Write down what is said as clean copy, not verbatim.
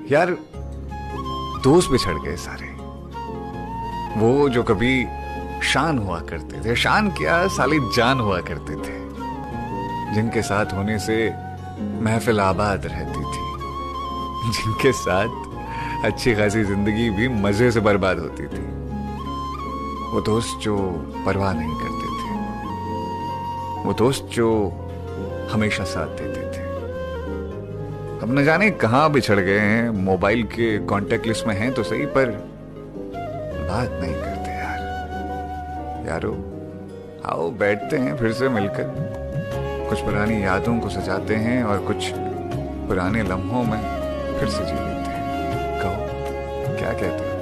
यार दोस्त बिछड़ गए सारे, वो जो कभी शान हुआ करते थे, शान क्या साली जान हुआ करते थे, जिनके साथ होने से महफिल आबाद रहती थी, जिनके साथ अच्छी खासी जिंदगी भी मजे से बर्बाद होती थी। वो दोस्त जो परवाह नहीं करते थे, वो दोस्त जो हमेशा साथ देते थे, अब न जाने कहाँ बिछड़ गए हैं। मोबाइल के कांटेक्ट लिस्ट में हैं तो सही, पर बात नहीं करते यार। यारो आओ बैठते हैं फिर से मिलकर, कुछ पुरानी यादों को सजाते हैं और कुछ पुराने लम्हों में फिर से जी लेते हैं। कहो क्या कहते हो?